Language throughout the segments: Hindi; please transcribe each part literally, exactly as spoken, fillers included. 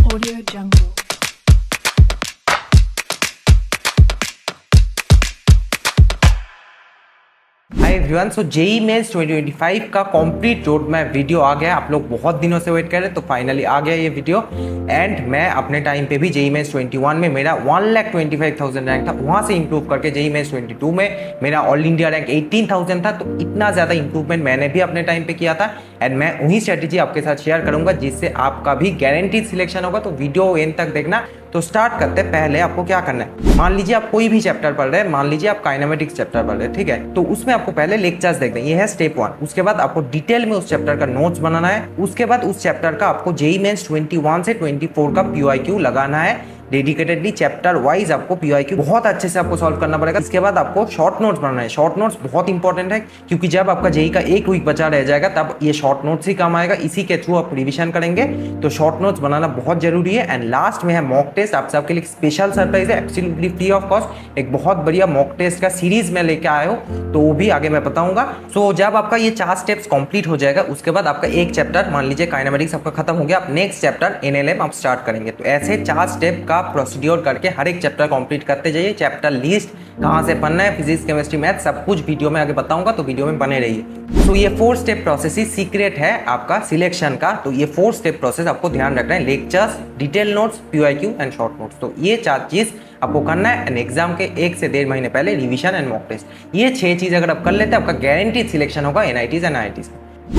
Audio Jungle. Hi everyone, so JEE Mains twenty twenty five का कंप्लीट रोड मैप वीडियो आ गया। आप लोग बहुत दिनों से वेट कर रहे हैं, तो फाइनली आ गया ये वीडियो। एंड मैं अपने टाइम पे भी जेई मेंस ट्वेंटी वन में मेरा one lakh twenty five thousand rank था, वहाँ से इंप्रूव करके जेई मेंस ट्वेंटी टू में मेरा all India rank eighteen thousand था। तो इतना ज़्यादा इंप्रूवमेंट मैंने भी अपने टाइम पे किया था। एंड मैं वही स्ट्रेटेजी आपके साथ शेयर करूंगा जिससे आपका भी गारंटीड सिलेक्शन होगा। तो वीडियो एंड तक देखना। तो स्टार्ट करते हैं। पहले आपको क्या करना है, मान लीजिए आप कोई भी चैप्टर पढ़ रहे हैं, मान लीजिए आप काइनेमेटिक्स चैप्टर पढ़ रहे हैं, ठीक है। तो उसमें आपको पहले लेक्चर्स देखने, ये है स्टेप वन। उसके बाद आपको डिटेल में उस चैप्टर का नोट्स बनाना है। उसके बाद उस चैप्टर का आपको जेई मेंस ट्वेंटी वन से ट्वेंटी फोर का पीओआईक्यू लगाना है। डेडिकेटेडली चैप्टर वाइज आपको पीओआईक्यू बहुत अच्छे से आपको सॉल्व करना पड़ेगा। इसके बाद आपको शॉर्ट नोट्स बनाना है। शॉर्ट नोट्स बहुत इंपॉर्टेंट है, क्योंकि जब आपका जेई का एक वीक बचा रह जाएगा तब ये शॉर्ट नोट्स ही काम आएगा। इसी के थ्रू आप रिविजन करेंगे, तो शॉर्ट नोट्स बनाना बहुत जरूरी है। एंड लास्ट में है मॉक टेस्ट। आप सबके लिए स्पेशल सरप्राइज है, एब्सोल्युटली फ्री ऑफ कॉस्ट। एक बहुत बढ़िया मॉक टेस्ट का सीरीज में लेके आया हूँ, तो वो भी आगे मैं बताऊंगा। सो जब आपका ये चार स्टेप्स कंप्लीट हो जाएगा, उसके बाद आपका एक चैप्टर, मान लीजिए काइनेमेटिक्स आपका खत्म हो गया, आप नेक्स्ट चैप्टर एनएलएम आप स्टार्ट करेंगे। तो ऐसे चार स्टेप का प्रोसीड्योर करके हर एक चैप्टर कंप्लीट करते जाइए। चैप्टर लिस्ट कहाँ से पढ़ना है, फिजिक्स केमिस्ट्री मैथ सब कुछ वीडियो में आगे बताऊंगा, तो वीडियो में बने रहिए। तो ये फोर स्टेप प्रोसेस ही सीक्रेट है आपका सिलेक्शन का। तो ये फोर स्टेप प्रोसेस आपको ध्यान रखना है, lectures, detail notes, PYQ and short notes. तो ये चार चीज आपको करना है। एंड एग्जाम के एक से डेढ़ महीने पहले रिविजन एंड मॉक टेस्ट, ये छह चीज अगर आप कर लेते हैं, आपका गारंटीड सिलेक्शन होगा NITs and IITs.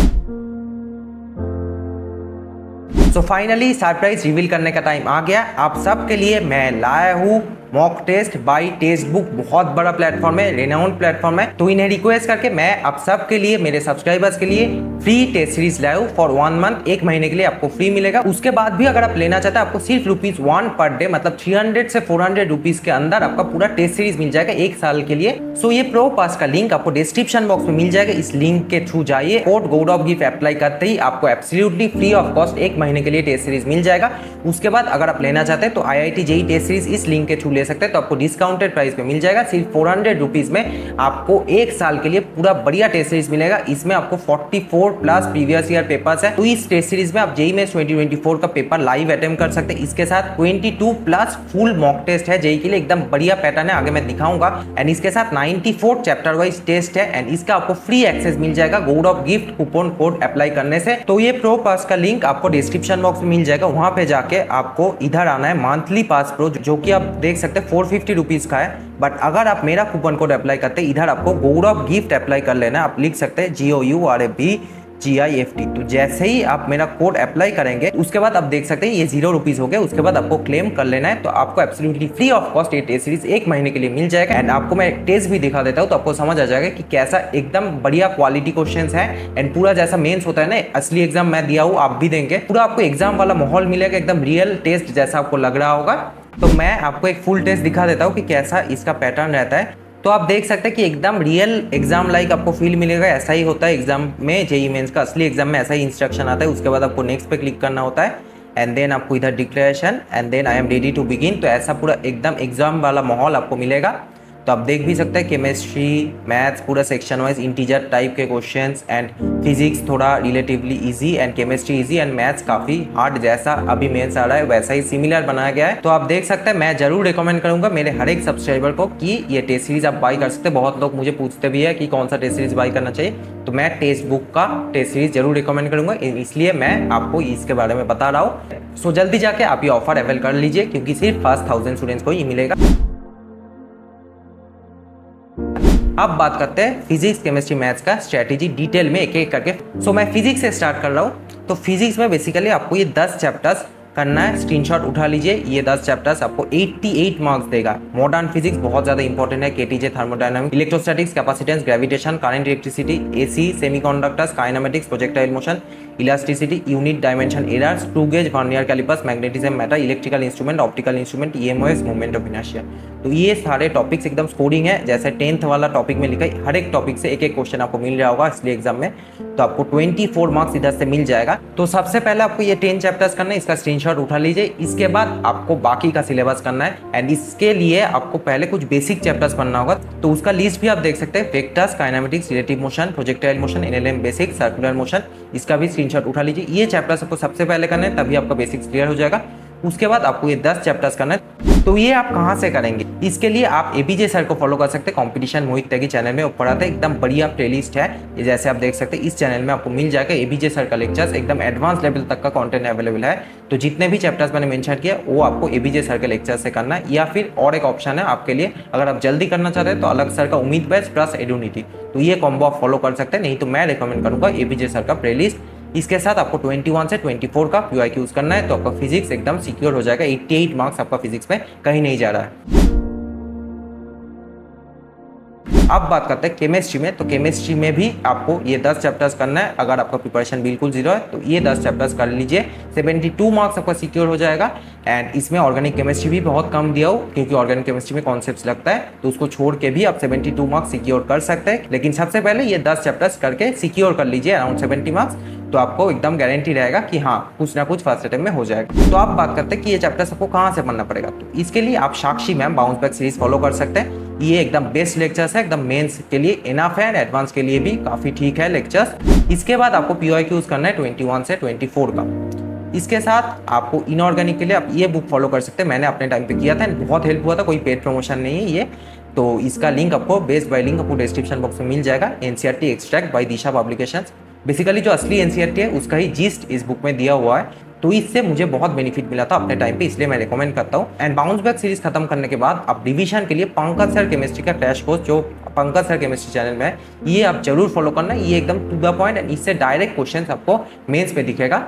So finally surprise reveal करने का टाइम आ गया। आप सबके लिए मैं लाया हूँ mock test by Testbook. बहुत बड़ा प्लेटफॉर्म है, रेनाउंड प्लेटफॉर्म है। तो इन्हें रिक्वेस्ट करके मैं आप सबके लिए, मेरे सब्सक्राइबर्स के लिए फ्री टेस्ट सीरीज लाया हूँ फॉर वन मंथ। एक महीने के लिए आपको फ्री मिलेगा। उसके बाद भी अगर आप लेना चाहते हैं, आपको सिर्फ रुपीज वन पर डे, मतलब थ्री हंड्रेड से फोर हंड्रेड रुपीज के अंदर आपका पूरा टेस्ट सीरीज मिल जाएगा एक साल के लिए। सो ये प्रो पास का लिंक आपको डिस्क्रिप्शन बॉक्स में मिल जाएगा। इस लिंक के थ्रू जाइए, कोड गौरव गिफ्ट अप्लाई करते ही आपको एब्सोल्युटली फ्री ऑफ कॉस्ट एक महीने के लिए टेस्ट सीरीज मिल जाएगा। उसके बाद अगर आप लेना चाहते हैं तो आईआईटी जेई टेस्ट सीरीज इस लिंक के थ्रू ले सकते हैं। तो आपको डिस्काउंटेड प्राइस पे मिल जाएगा। सिर्फ फोर हंड्रेड रुपीज में आपको एक साल के लिए पूरा बढ़िया टेस्ट सीरीज मिलेगा। इसमें आपको forty four plus previous year papers है। तो इस टेस्ट सीरीज में आप JEE Mains twenty twenty four का पेपर लाइव अटेम्प्ट कर सकते हैं। इसके साथ twenty two plus full mock test है जेई के लिए, एकदम बढ़िया पैटर्न है, आगे मैं दिखाऊंगा। एंड इसके साथ ninety four chapter wise test है। एंड इसका आपको फ्री एक्सेस मिल जाएगा Gaurav gift coupon code apply करने से। तो ये प्रो पास का लिंक आपको डिस्क्रिप्शन बॉक्स में मिल जाएगा। वहां पे जाके आपको इधर आना है, मंथली पास प्रो, जो कि आप देख सकते हैं फोर फिफ्टी रुपीज का है। बट अगर आप मेरा कूपन कोड अप्लाई करते हैं, इधर आपको गौरव गिफ्ट अप्लाई कर लेना है। आप लिख सकते हैं G O U R A B G I F T. तो जैसे ही आप मेरा कोड अप्लाई करेंगे, उसके बाद आप देख सकते हैं ये जीरो रुपीज हो गया। उसके बाद आपको क्लेम कर लेना है। तो आपको एब्सोल्युटली फ्री ऑफ कॉस्ट ये टेस्ट सीरीज एक महीने के लिए मिल जाएगा। एंड आपको मैं एक टेस्ट भी दिखा देता हूँ, तो आपको समझ आ जाएगा कि कैसा एकदम बढ़िया क्वालिटी क्वेश्चंस है। एंड पूरा जैसा मेंस होता है ना, असली एग्जाम मैं दिया हूँ, आप भी देंगे, पूरा आपको एग्जाम वाला माहौल मिलेगा, एकदम रियल टेस्ट जैसा आपको लग रहा होगा। तो मैं आपको एक फुल टेस्ट दिखा देता हूँ कि कैसा इसका पैटर्न रहता है। तो आप देख सकते हैं कि एकदम रियल एग्जाम लाइक आपको फील मिलेगा। ऐसा ही होता है एग्जाम में, जेई मेंस का असली एग्जाम में ऐसा ही इंस्ट्रक्शन आता है। उसके बाद आपको नेक्स्ट पे क्लिक करना होता है। एंड देन आपको इधर declaration and then I am ready to begin. तो ऐसा पूरा एकदम एग्जाम वाला माहौल आपको मिलेगा। तो आप देख भी सकते हैं केमिस्ट्री, मैथ्स पूरा सेक्शन वाइज इंटीजर टाइप के क्वेश्चंस। एंड फिजिक्स थोड़ा relatively easy, and chemistry easy, and maths काफ़ी हार्ड, जैसा अभी मेंस आ रहा है वैसा ही सिमिलर बनाया गया है। तो आप देख सकते हैं, मैं जरूर रिकमेंड करूंगा मेरे हर एक सब्सक्राइबर को कि ये टेस्ट सीरीज आप बाई कर सकते हैं। बहुत लोग मुझे पूछते भी है कि कौन सा टेस्ट सीरीज बाई करना चाहिए, तो मैं टेस्ट बुक का टेस्ट सीरीज जरूर रिकमेंड करूंगा, इसलिए मैं आपको इसके बारे में बता रहा हूँ। सो जल्दी जाके आप ये ऑफर अवेल कर लीजिए, क्योंकि सिर्फ फर्स्ट थाउजेंड स्टूडेंट्स को ही मिलेगा। अब बात करते हैं फिजिक्स केमिस्ट्री मैथ्स का स्ट्रेटेजी डिटेल में एक एक करके। सो मैं फिजिक्स से स्टार्ट कर रहा हूँ। तो फिजिक्स में बेसिकली आपको ये दस चैप्टर्स करना है। स्क्रीनशॉट उठा लीजिए। ये दस चैप्टर्स आपको अट्ठासी मार्क्स देगा। मॉडर्न फिजिक्स बहुत ज्यादा इंपॉर्टेंट है, KTG, thermodynamics, electrostatics, capacitance, gravitation, current, electricity, AC, semiconductors, kinematics, projectile motion, elasticity, unit dimension error, screw gauge, vernier callipers, magnetism, matter, electrical instrument, optical instrument, EMOS, movement of inertia. तो ये सारे टॉपिक्स एकदम स्कोरिंग है, जैसे टेंथ वाला टॉपिक में लिखा है, हर एक टॉपिक से एक एक क्वेश्चन आपको मिल रहा होगा इसलिए एग्जाम में। तो आपको चौबीस मार्क्स इधर से मिल जाएगा। तो सबसे पहले आपको ये टेन चैप्टर्स करना है, इसका स्क्रीनशॉट उठा लीजिए। इसके बाद आपको बाकी का सिलेबस करना है। एंड इसके लिए आपको पहले कुछ बेसिक चैप्टर्स पढ़ना होगा। तो उसका लिस्ट भी आप देख सकते हैं, vectors, kinematics, relative motion, projectile motion, NLM basic, circular motion, इसका भी स्क्रीनशॉट उठा लीजिए। ये चैप्टर्स आपको सबसे पहले करना है, तभी आपका बेसिक्स क्लियर हो जाएगा। उसके बाद आपको ये दस चैप्टर्स करना है। तो ये आप कहाँ से करेंगे, इसके लिए आप एबीजे सर को फॉलो कर सकते हैं। कंपटीशन मोहित त्यागी चैनल में ऊपर आता है, एकदम बढ़िया प्लेलिस्ट है। ये जैसे आप देख सकते हैं इस चैनल में आपको मिल जाएगा एबीजे सर का लेक्चर्स, एकदम एडवांस लेवल तक का कंटेंट अवेलेबल है। तो जितने भी चैप्टर्स मैंने मेंशन किया वो आपको एबीजे सर के लेक्चर से करना है, या फिर और एक ऑप्शन है आपके लिए, अगर आप जल्दी करना चाहते हैं तो अलग सर का उम्मीद बैच प्लस एडुनिटी, तो ये कॉम्बो आप फॉलो कर सकते हैं। नहीं तो मैं रिकमेंड करूंगा एबीजे सर का प्लेलिस्ट। इसके साथ आपको इक्कीस से चौबीस का पीवाईक्यू यूज करना है, तो आपका फिजिक्स एकदम सिक्योर हो जाएगा। अट्ठासी मार्क्स आपका फिजिक्स में कहीं नहीं जा रहा है। अब बात करते हैं केमिस्ट्री में। तो केमिस्ट्री में भी आपको ये दस चैप्टर्स करना है। अगर आपका प्रिपरेशन बिल्कुल जीरो है तो ये दस चैप्टर्स कर लीजिए, बहत्तर मार्क्स आपका सिक्योर हो जाएगा। एंड इसमें ऑर्गेनिक केमिस्ट्री भी बहुत कम दिया हो, क्योंकि ऑर्गेनिक केमिस्ट्री में कॉन्सेप्ट्स लगता है, तो उसको छोड़ के भी आप बहत्तर मार्क्स सिक्योर कर सकते हैं। लेकिन सबसे पहले ये दस चैप्टर्स करके सिक्योर कर लीजिए अराउंड सत्तर मार्क्स, तो आपको एकदम गारंटी रहेगा कि हाँ कुछ ना कुछ फर्स्ट अटेम्प्ट में हो जाएगा। तो आप बात करते हैं कि ये चैप्टर्स आपको कहाँ से पढ़ना पड़ेगा, तो इसके लिए आप Sakshi ma'am bounce back series follow कर सकते हैं। ये एकदम बेस्ट लेक्चर्स है, एकदम मेंस के लिए इनफ है, एडवांस के लिए भी काफी ठीक है लेक्चर्स। इसके बाद आपको पीवाईक्यू यूज करना है इक्कीस से चौबीस का। इसके साथ आपको इनऑर्गेनिक के लिए आप ये बुक फॉलो कर सकते हैं, मैंने अपने टाइम पे किया था, बहुत हेल्प हुआ था, कोई पेड प्रमोशन नहीं है ये। तो इसका लिंक आपको बेस्ट बाय लिंक आपको डिस्क्रिप्शन बॉक्स में मिल जाएगा। NCERT extract by Disha publications, basically जो असली एनसीईआरटी है उसका ही जिस्ट इस बुक में दिया हुआ है। तो इससे मुझे बहुत बेनिफिट मिला था अपने टाइम पे, इसलिए मैं रिकमेंड करता हूँ। एंड बाउंस बैक सीरीज खत्म करने के बाद आप रिवीजन के लिए पंकज सर केमिस्ट्री का क्रैश कोर्स, जो पंकज सर केमिस्ट्री चैनल में है, ये आप जरूर फॉलो करना। ये एकदम टू द पॉइंट एंड इससे डायरेक्ट क्वेश्चन आपको मेंस पे दिखेगा।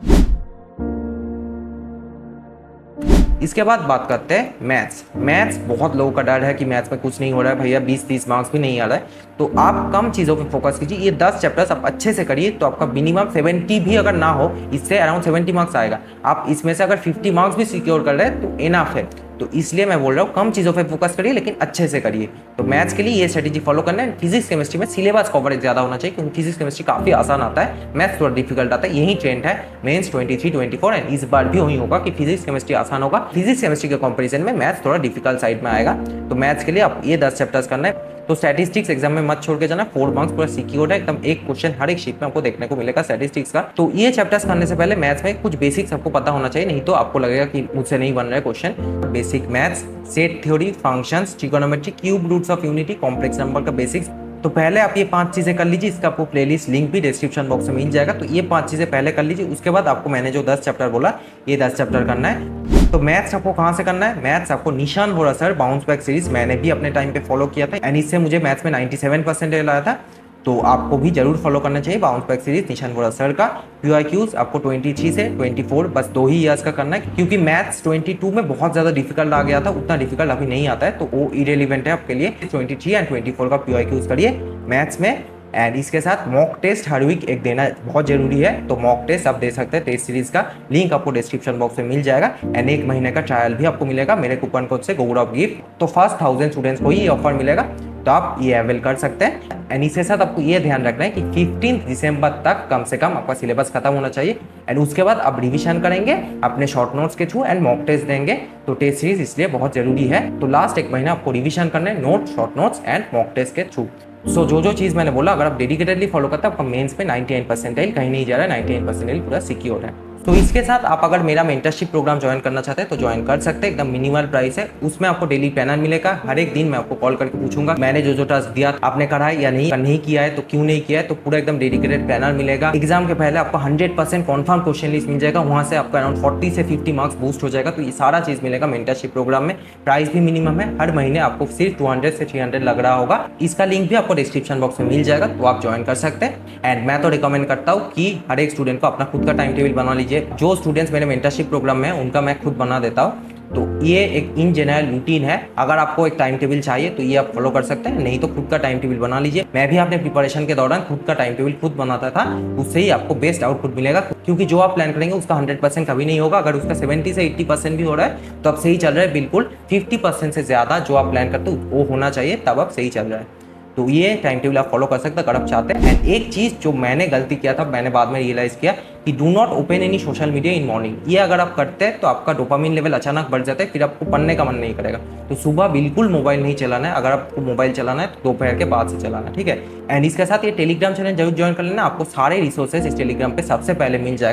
इसके बाद बात करते हैं मैथ्स। मैथ्स बहुत लोगों का डर है कि मैथ्स में कुछ नहीं हो रहा है भैया, बीस तीस मार्क्स भी नहीं आ रहा है, तो आप कम चीज़ों पे फोकस कीजिए। ये दस चैप्टर्स आप अच्छे से करिए, तो आपका मिनिमम सत्तर भी अगर ना हो, इससे अराउंड सत्तर मार्क्स आएगा। आप इसमें से अगर पचास मार्क्स भी सिक्योर कर रहे हैं तो इनफ है। तो इसलिए मैं बोल रहा हूँ कम चीज़ों पे फोकस करिए लेकिन अच्छे से करिए। तो मैथ्स के लिए ये स्ट्रेटेजी फॉलो करना है। फिजिक्स केमिस्ट्री में सिलेबस कवरेज ज़्यादा होना चाहिए, क्योंकि फिजिक्स केमिस्ट्री काफ़ी आसान आता है, मैथ्स थोड़ा डिफिकल्ट आता है। यही ट्रेंड है मेंस तेईस चौबीस एंड इस बार भी वही होगा कि फिजिक्स केमिस्ट्री आसान होगा, फिजिक्स केमिस्ट्री के कंपैरिजन में मैथ्स थोड़ा डिफिकल्ट साइड में आएगा। तो मैथ्स के लिए आप ये दस चैप्टर्स करना है। तो स्टैटिस्टिक्स एग्जाम में मत छोड़ के जाना, फोर मार्क्स पूरा सिक्योर्ड है, एकदम एक क्वेश्चन हर एक शीट में आपको देखने को मिलेगा स्टैटिस्टिक्स का। तो ये चैप्टर्स करने से पहले मैथ्स में कुछ बेसिक्स आपको पता होना चाहिए, नहीं तो आपको लगेगा कि मुझसे नहीं बन रहा है question. Basic maths, set theory, functions, trigonometry, cube roots of unity, complex number का बेसिक्स। तो पहले आप ये पांच चीजें कर लीजिए, इसका आपको प्लेलिस्ट लिंक भी डिस्क्रिप्शन बॉक्स में मिल जाएगा। तो ये पांच चीजें पहले कर लीजिए, उसके बाद आपको मैंने जो दस चैप्टर बोला ये दस चैप्टर करना है। तो मैथ्स आपको कहाँ से करना है, मैथ्स आपको Nishan Bora sir bounce back series मैंने भी अपने टाइम पे फॉलो किया था, एंड इससे मुझे मैथ्स में सत्तानवे परसेंटेज लाया था। तो आपको भी जरूर फॉलो करना चाहिए बाउंस बैक सीरीज निशान बोरा सर का। पीवाईक्यूज आपको तेईस से चौबीस बस दो ही ईयर्स का करना है, क्योंकि मैथ्स बाईस में बहुत ज्यादा डिफिकल्ट आ गया था, उतना डिफिकल्ट अभी नहीं आता है, तो वो इरेलीवेंट है आपके लिए। तेईस एंड चौबीस का पीवाईक्यूज करिए मैथ्स में। एंड इसके साथ मॉक टेस्ट हर वीक एक देना बहुत जरूरी है, तो मॉक टेस्ट आप दे सकते हैं। टेस्ट सीरीज का लिंक आपको डिस्क्रिप्शन बॉक्स में मिल जाएगा, एंड एक महीने का ट्रायल भी आपको मिलेगा मेरे कूपन कोड से गौरव गिफ्ट। तो फर्स्ट थाउजेंड स्टूडेंट्स को ही ऑफर मिलेगा, तो आप ये अवेल कर सकते हैं। एंड इसके साथ आपको ये ध्यान रखना है कि फिफ्टीन दिसंबर तक कम से कम आपका सिलेबस खत्म होना चाहिए, एंड उसके बाद आप रिवीजन करेंगे अपने शॉर्ट नोट्स के थ्रू एंड मॉक टेस्ट देंगे। तो टेस्ट सीरीज इसलिए बहुत जरूरी है। तो लास्ट एक महीना आपको रिवीजन करना है, note, short notes and mock test के थ्रू। सो so, जो जो चीज़ मैंने बोला अगर आप डेडिकेटेडली फॉलो करते हैं आपका मेंस में निन्यानवे परसेंटाइल कहीं नहीं जा रहा है, निन्यानवे परसेंटाइल पूरा सिक्योर है। तो इसके साथ आप अगर मेरा मेंटरशिप प्रोग्राम ज्वाइन करना चाहते हैं तो ज्वाइन कर सकते हैं, एकदम मिनिमल प्राइस है। उसमें आपको डेली प्लानर मिलेगा, हर एक दिन मैं आपको कॉल करके पूछूंगा मैंने जो जो टास्क दिया आपने करा है या नहीं, नहीं किया है तो क्यों नहीं किया है, तो पूरा एकदम डेडिकेटेड प्लानर मिलेगा। एग्जाम के पहले आपको hundred percent confirm question list मिल जाएगा, वहाँ से आपका अराउंड फोर्टी से फिफ्टी मार्क्स बूस्ट हो जाएगा। तो ये सारा चीज मिलेगा मेंटरशिप प्रोग्राम में। प्राइस भी मिनिमम है, हर महीने आपको सिर्फ टू हंड्रेड से थ्री हंड्रेड लग रहा होगा। इसका लिंक भी आपको डिस्क्रिप्शन बॉक्स में मिल जाएगा, तो आप ज्वाइन कर सकते हैं। एंड मैं तो रिकमेंड करता हूँ कि हर एक स्टूडेंट को अपना खुद का टाइम टेबल बना लीजिए। जो स्टूडेंट्स मेरे मेंटरशिप प्रोग्राम में है उनका मैं खुद बना देता हूँ। तो ये एक इन जनरल रूटीन है, अगर आपको एक टाइम टेबल चाहिए तो ये आप फॉलो कर सकते हैं, नहीं तो खुद का टाइम टेबल बना लीजिए। मैं भी अपने प्रिपरेशन के दौरान खुद का टाइम टेबल खुद बनाता था, उससे ही आपको बेस्ट आउटपुट मिलेगा। क्योंकि जो आप प्लान करेंगे उसका हंड्रेड परसेंट कभी नहीं होगा, अगर उसका सेवेंटी से एट्टी परसेंट भी हो रहा है तो आप सही चल रहे हैं। बिल्कुल फिफ्टी परसेंट से ज्यादा जो आप प्लान करते हो वो होना चाहिए, तब आप सही चल रहा है। तो ये टाइम टेबल आप फॉलो कर सकते हैं अगर आप चाहते हैं। एंड एक चीज जो मैंने गलती किया था, मैंने बाद में रियलाइज किया कि do not open any social media in morning. ये अगर आप करते हैं तो आपका डोपामिन लेवल अचानक बढ़ जाता है, फिर आपको पढ़ने का मन नहीं करेगा। तो सुबह बिल्कुल मोबाइल नहीं चलाना है, अगर आपको मोबाइल चलाना है तो दोपहर के बाद से चलाना है, ठीक है। एंड इसके साथ ये टेलीग्राम चैनल जरूर ज्वाइन कर लेना, आपको सारे रिसोर्सेज इस टेलीग्राम पे सबसे पहले मिल जाएगा।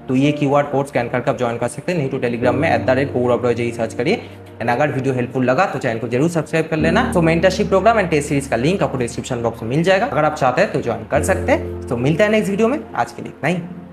तो ये कीवर्ड कोड स्कैन करके आप ज्वाइन कर सकते हैं। नहीं तो टेलीग्राम में at the rate Gaurav Abroy search करिए। एंड अगर वीडियो हेल्पफुल लगा तो चैनल को जरूर सब्सक्राइब कर लेना। तो mentorship program and test series का लिंक आपको डिस्क्रिप्शन बॉक्स में मिल जाएगा, अगर आप चाहते हैं तो ज्वाइन कर सकते हैं। तो मिलते हैं नेक्स्ट वीडियो में, आज के लिए नहीं।